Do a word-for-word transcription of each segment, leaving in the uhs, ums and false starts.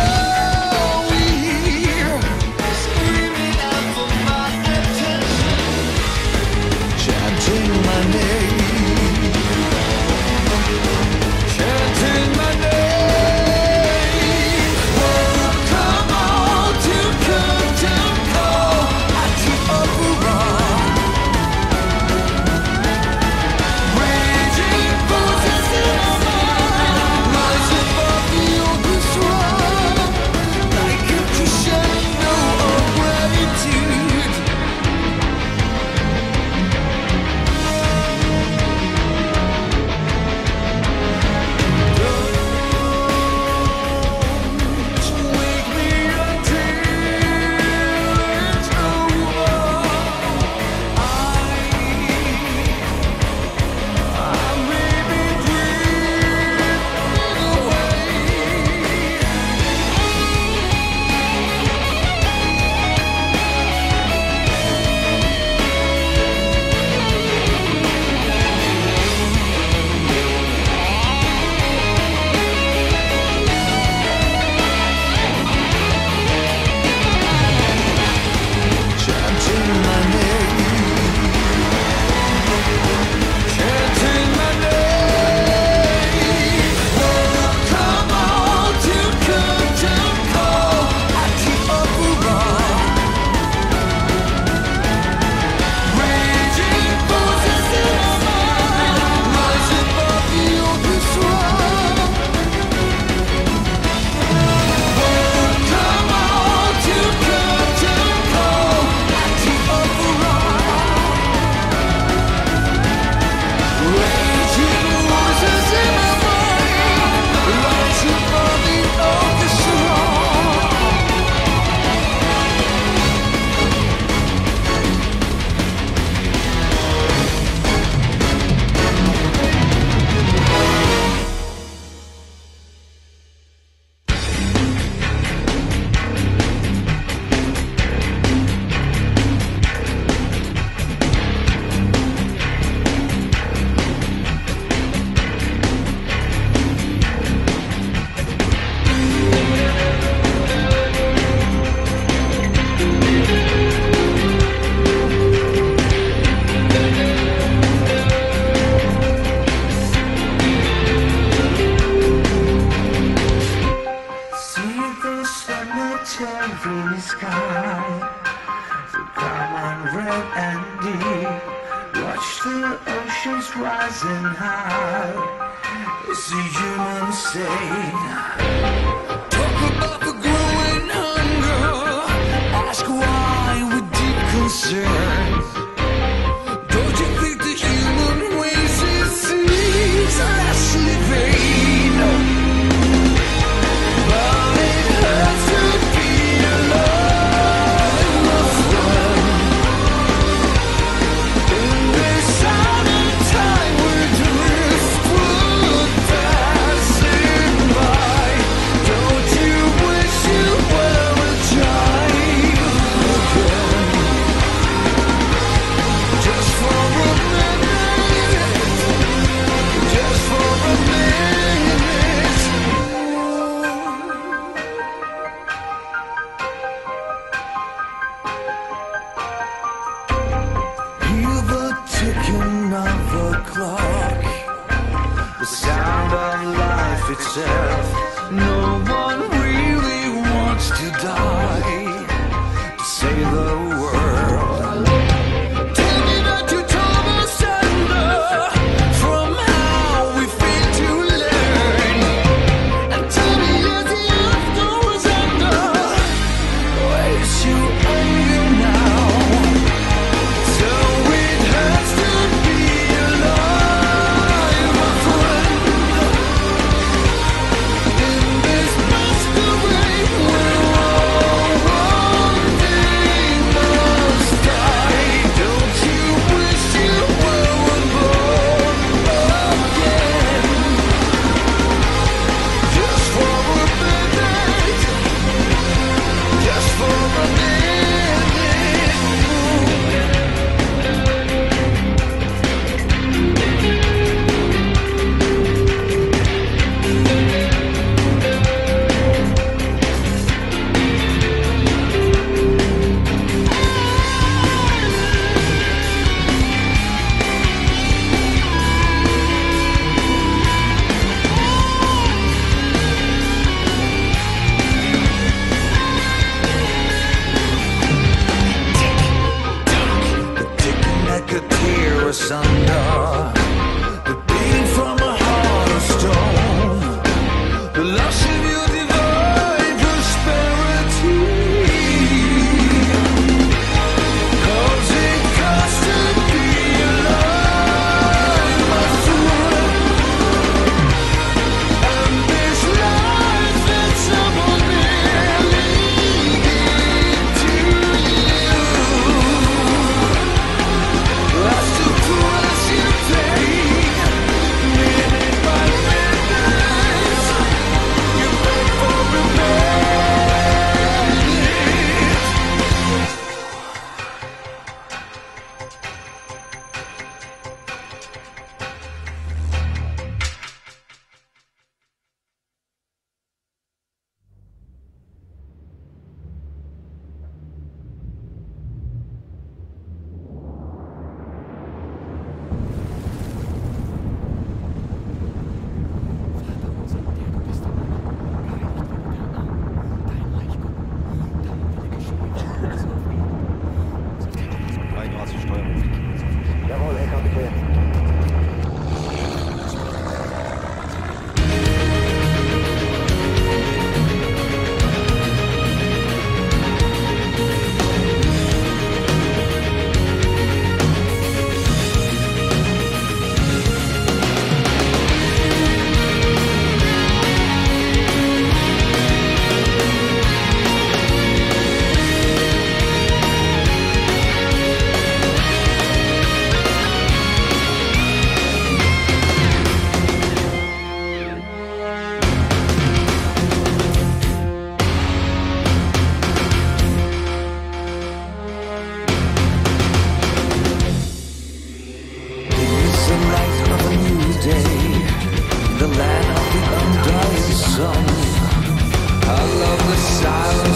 This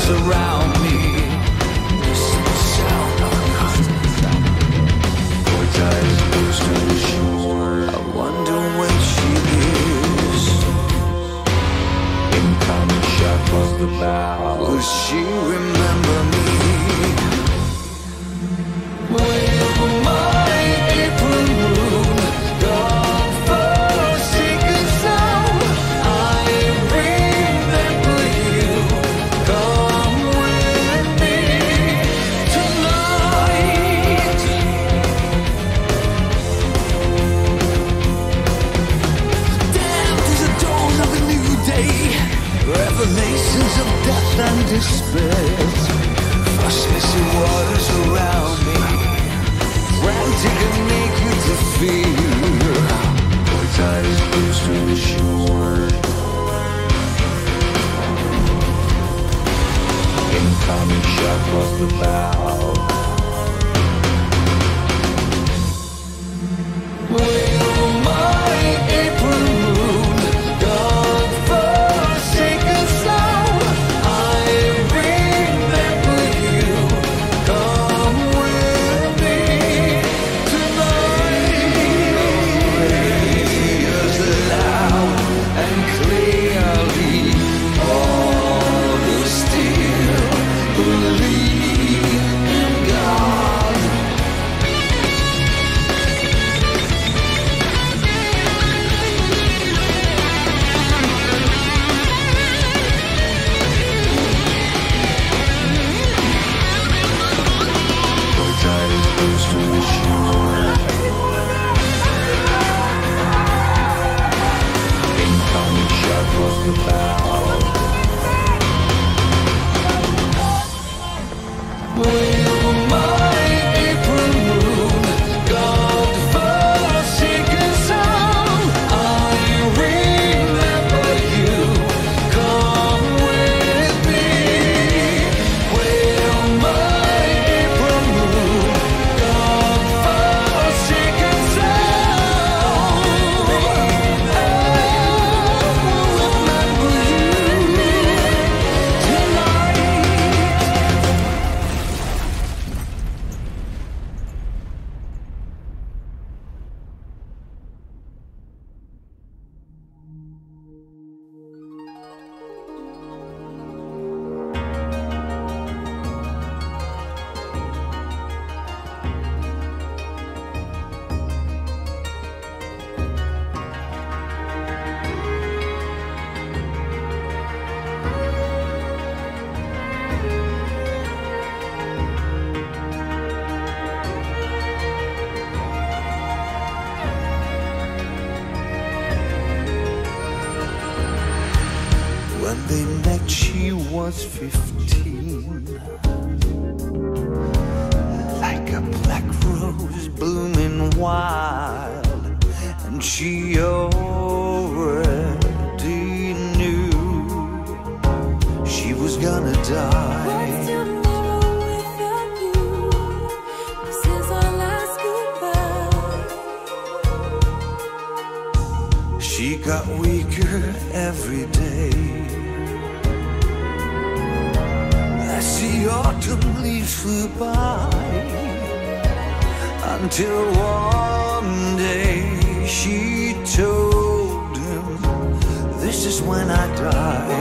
surround me. Listen to the sound of the constant sound. Boy's eyes close to the shore. I wonder where she is. Incoming shot was the bow. Will she remember me? Will my April moon God forsaken sound? I remember you. Come with me tonight. Damn, 'tis the dawn of a new day. Revelations of death and despair. Frosty waters around me. Frantic and naked to feel. Boy's eyes close to the shore. Incoming shot was the bow. Will my April moon God forsaken sound? I remember you. Come with me tonight. Hears loud and clearly. All who still believe in God. Boy's eyes close to the shore. Incoming shot was the bow. Will my April moon God forsaken sound? I remember you. Come with me. Will my April moon God forsaken sound? I remember you tonight. When they met, she was fifteen, like a black rose blooming wild, and she already knew she was gonna die. She got weaker every day as the autumn leaves flew by, until one day she told him, "This is when I die."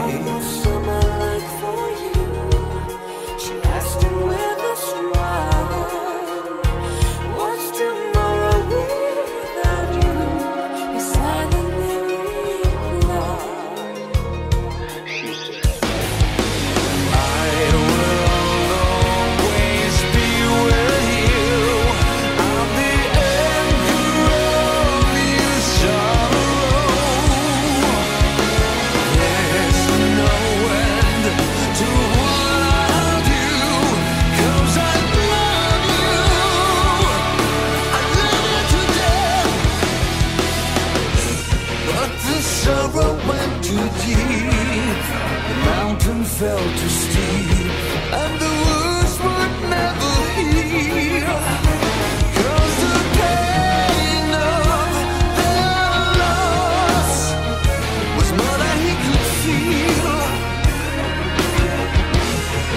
She asked him with a stride, "What's tomorrow without you?" He silently replied, she said, "I will always be with you. I'm the anchor of your sorrow. There's no end to what I'll do, 'cause I love you. I love you to death." But the sorrow went too deep. The mountain fell too steep, and the wounds would never heal. 'Cause the pain of their loss was more than he could feel.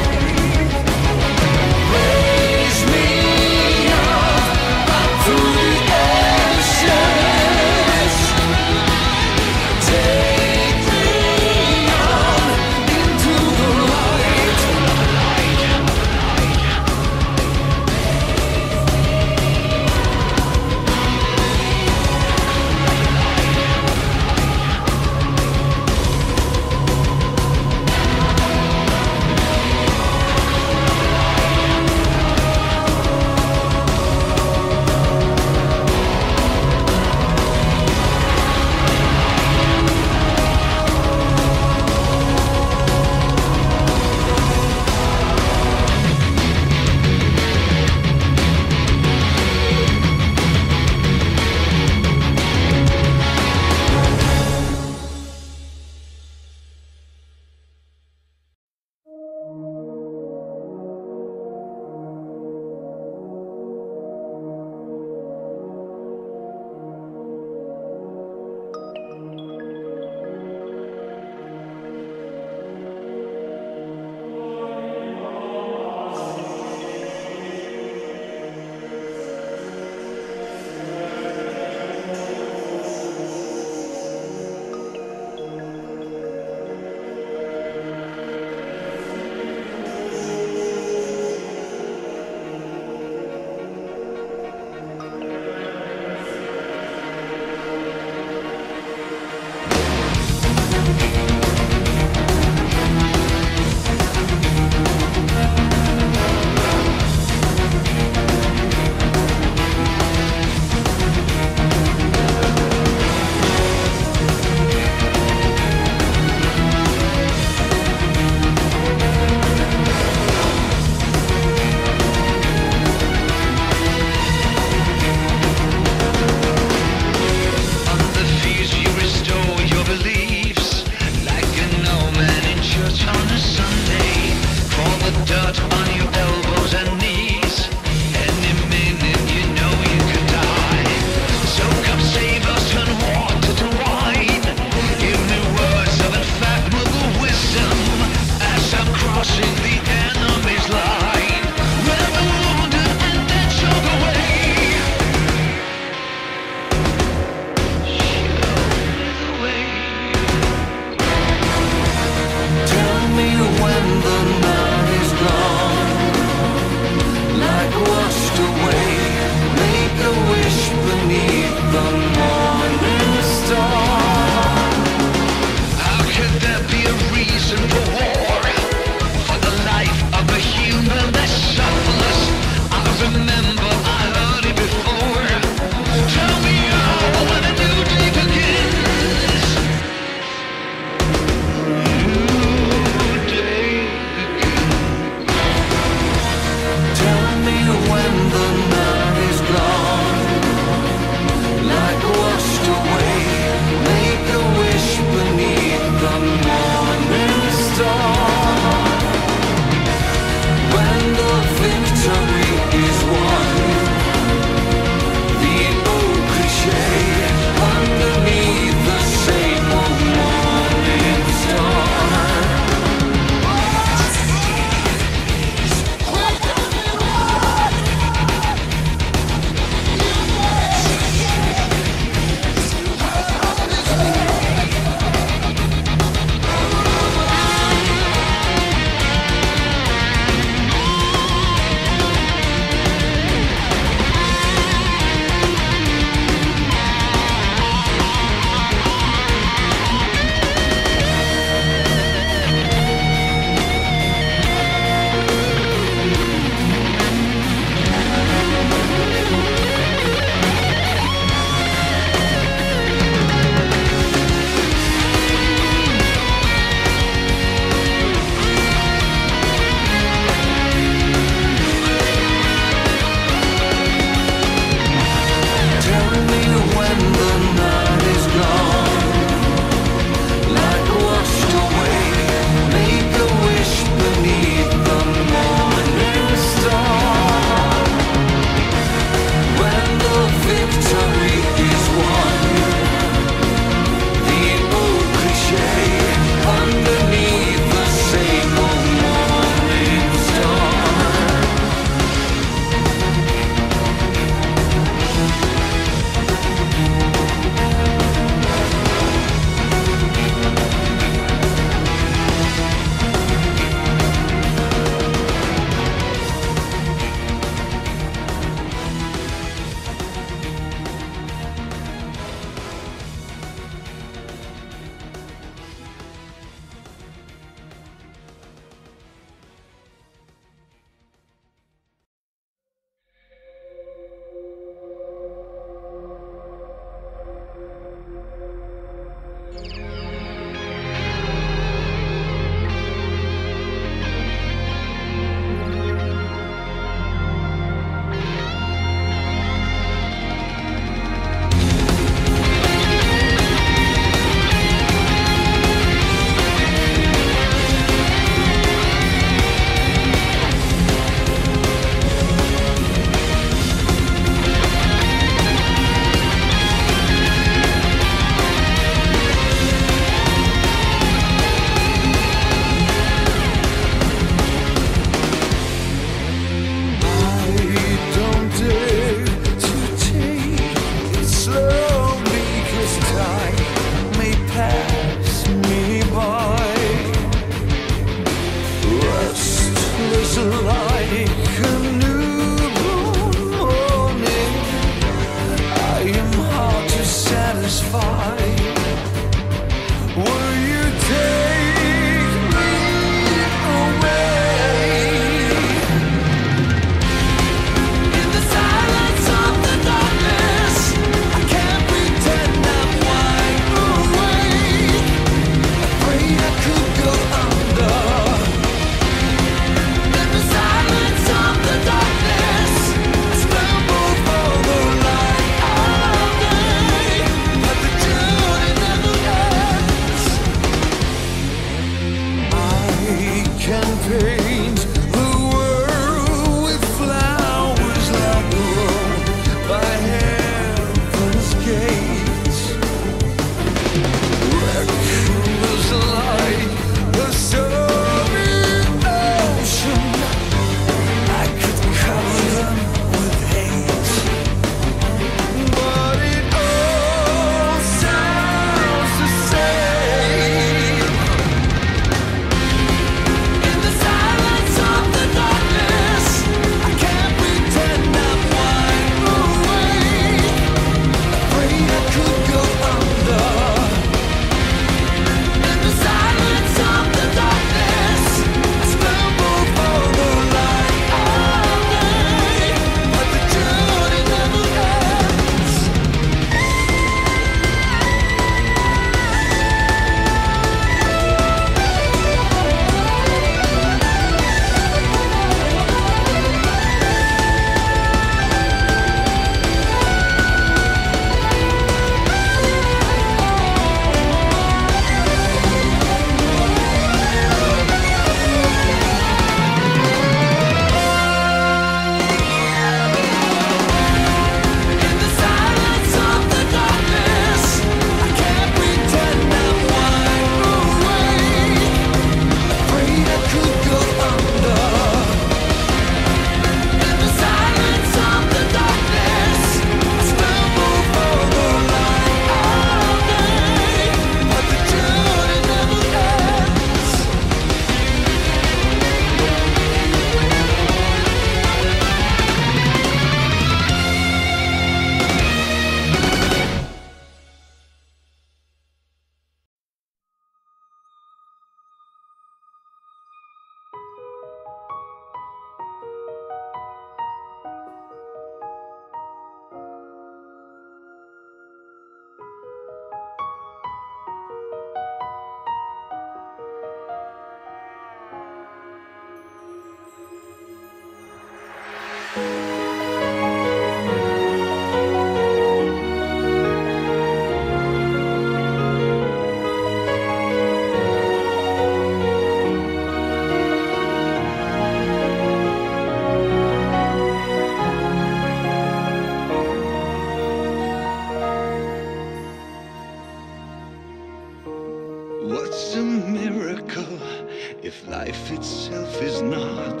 What's a miracle if life itself is not?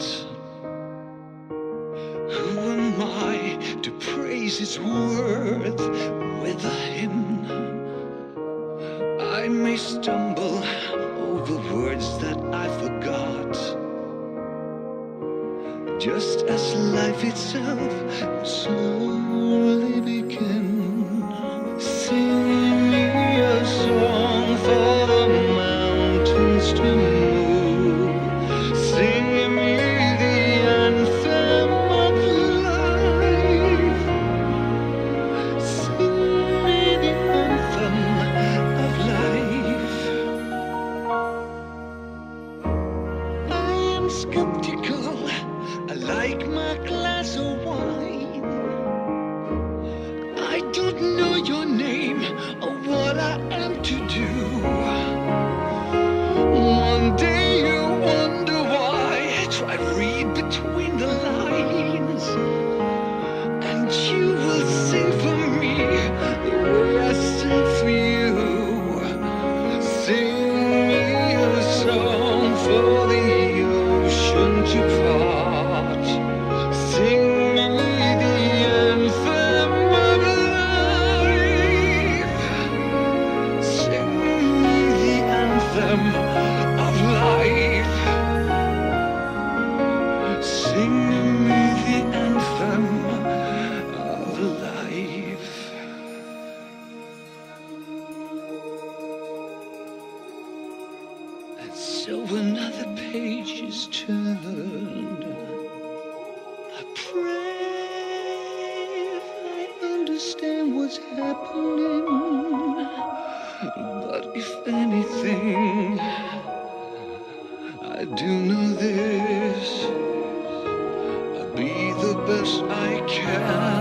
Who am I to praise its worth with a hymn? I may stumble over words that I forgot, just as life itself slowly begins. Sing me a song for the mountains to move. Sing me the anthem of life. Sing me the anthem of life. I am skeptical. I like my glass of wine. I don't know your name or what I am to do. One day you wonder why. Try read between the lines, and you will sing for me the way I sing for you. Sing me a song for the ocean to part. Sing me the anthem of life. Sing me the anthem of life. Sing me the anthem of life. And so another page is turned. I pray I understand what's happening, but if anything, I do know this: I'll be the best I can.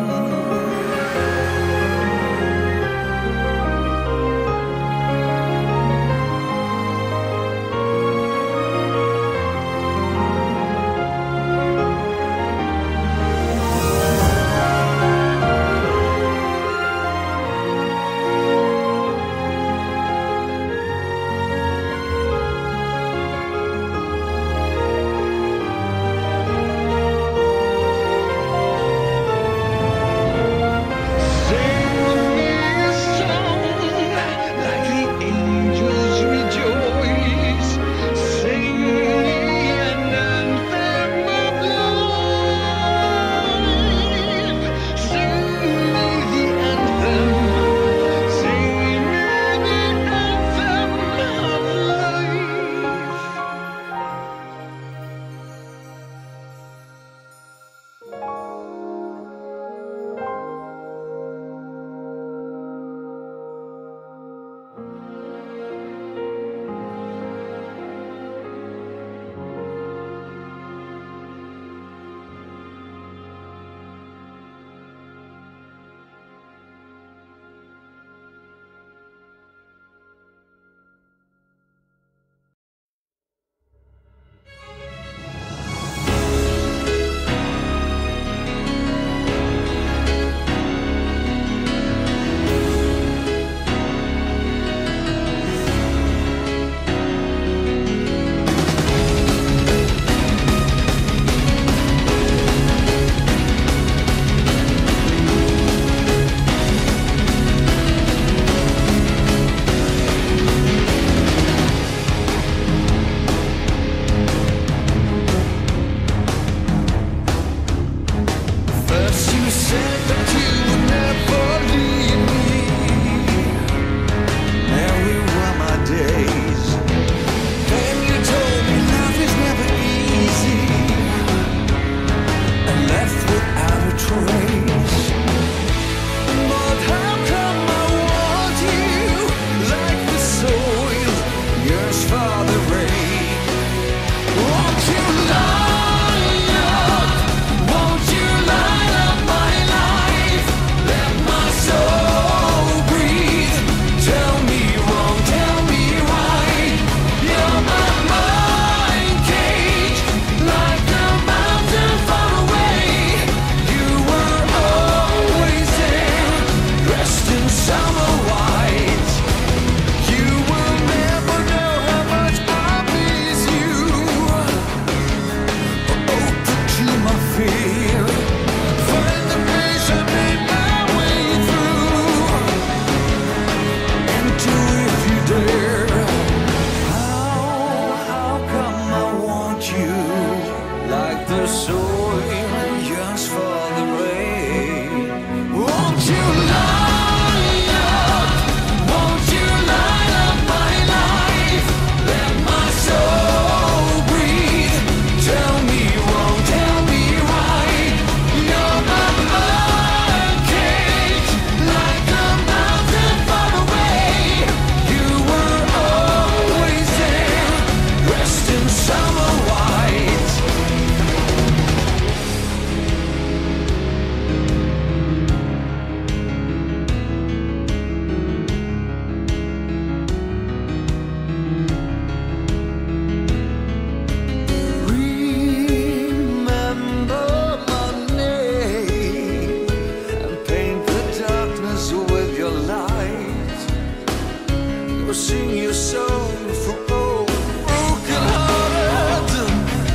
sing your song for all broken hearted.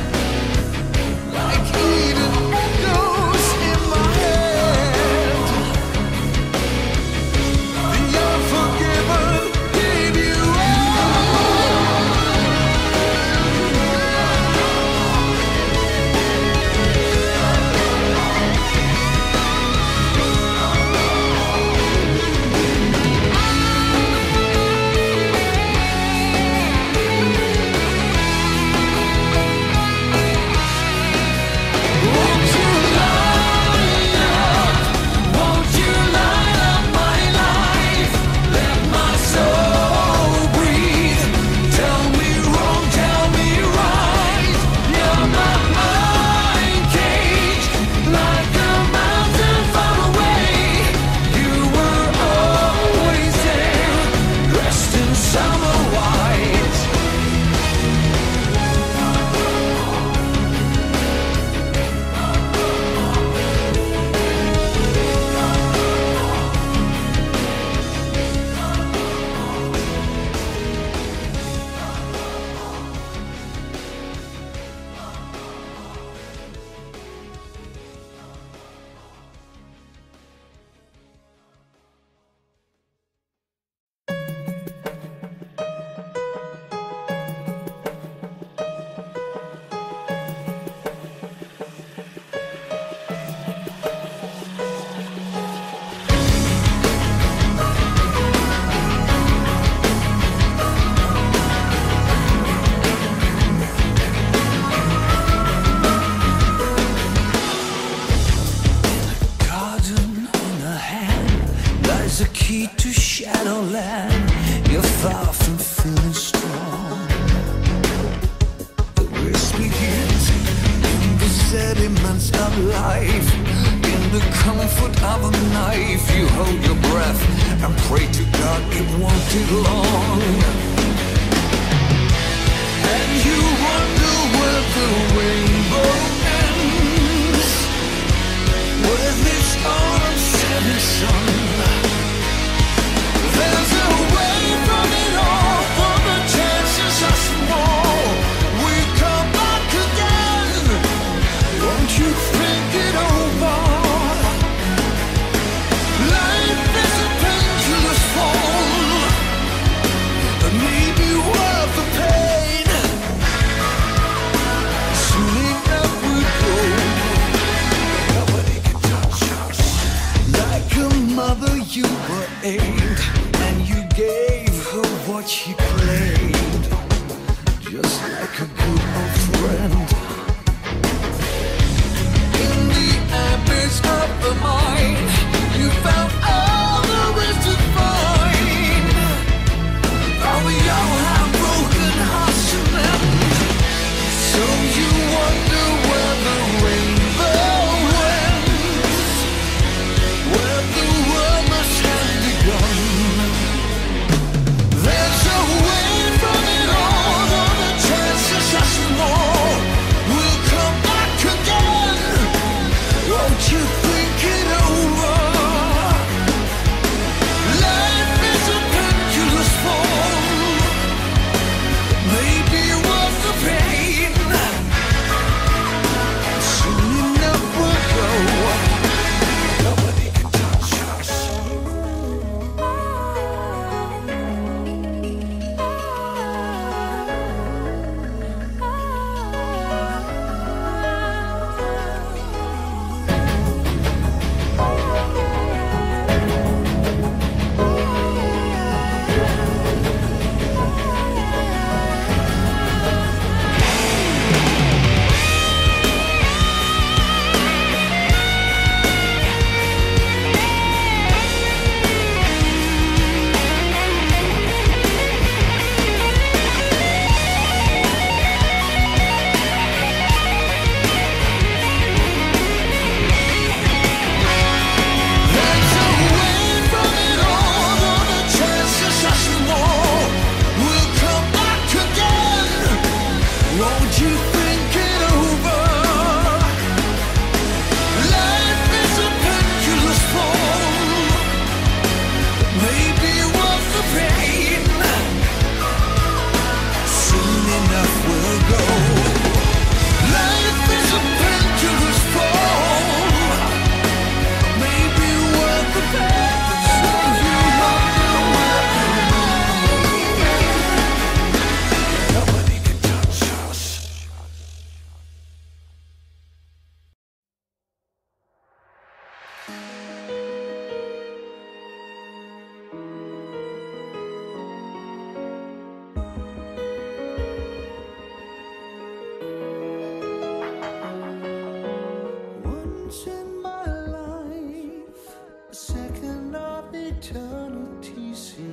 Like Eden echoes in my head. The unforgiven gave you a key to Shadowland. You're far from feeling strong. The race begins in the sediments of life. In the comfort of a knife, you hold your breath and pray to God it won't take long. And you wonder where the rainbow ends, where this autumn setting sun. There's a way from it all, for the chances are small. We come back again. Won't you think it over? Life is a pendulous fall, but maybe worth the pain. Soon enough we go. Nobody can touch us. Like a mother you were aimed, and you gave her what she claimed, just like a good old friend. In the abyss of the mind, you found all there is to find. But we all have broken hearts to mend. So you wonder where the rainbow ends, where the world must have begun. There's a way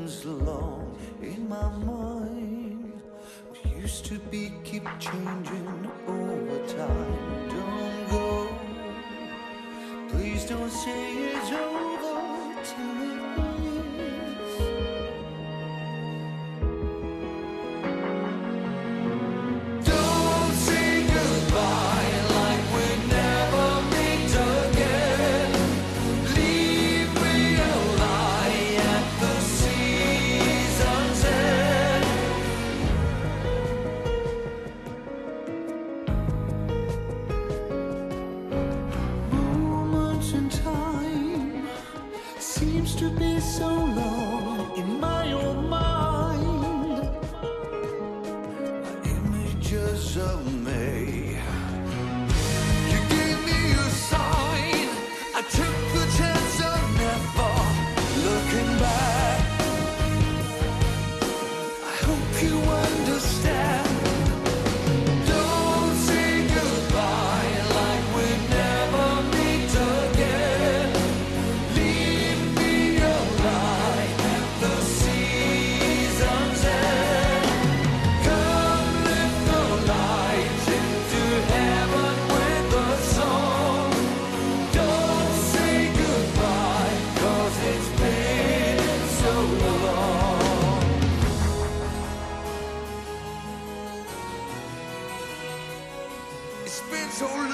comes along in my mind. We used to be keep changing over time. Don't go, please don't say it's over till it is. Don't say goodbye like we never meet again. Leave me alive at the season's end. Moments in time seems to be so long in my own mind. Images of me. You gave me a sign. I took the chance of never looking back. I hope you understand. Don't say goodbye like we never meet again. Leave me alive at the season's end. Come lift the light into heaven with a song. Don't say goodbye, 'cause it's been so long. It's been so long.